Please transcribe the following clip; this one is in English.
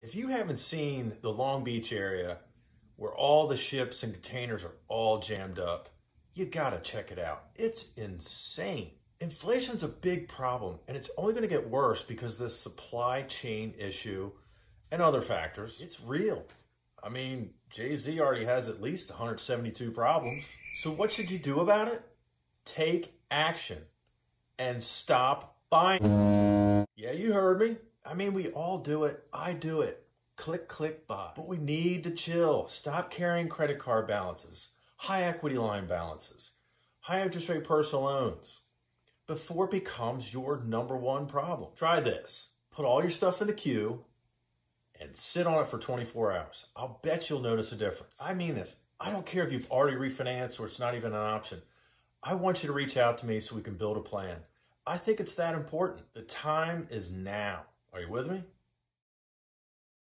If you haven't seen the Long Beach area where all the ships and containers are all jammed up, you gotta check it out. It's insane. Inflation's a big problem, and it's only gonna get worse because of this supply chain issue and other factors. It's real. I mean, Jay-Z already has at least 172 problems. So what should you do about it? Take action and stop buying. Yeah, you heard me. I mean, we all do it. I do it. Click, click, buy. But we need to chill. Stop carrying credit card balances, high equity line balances, high interest rate personal loans before it becomes your #1 problem. Try this. Put all your stuff in the queue and sit on it for 24 hours. I'll bet you'll notice a difference. I mean this. I don't care if you've already refinanced or it's not even an option. I want you to reach out to me so we can build a plan. I think it's that important. The time is now. Are you with me?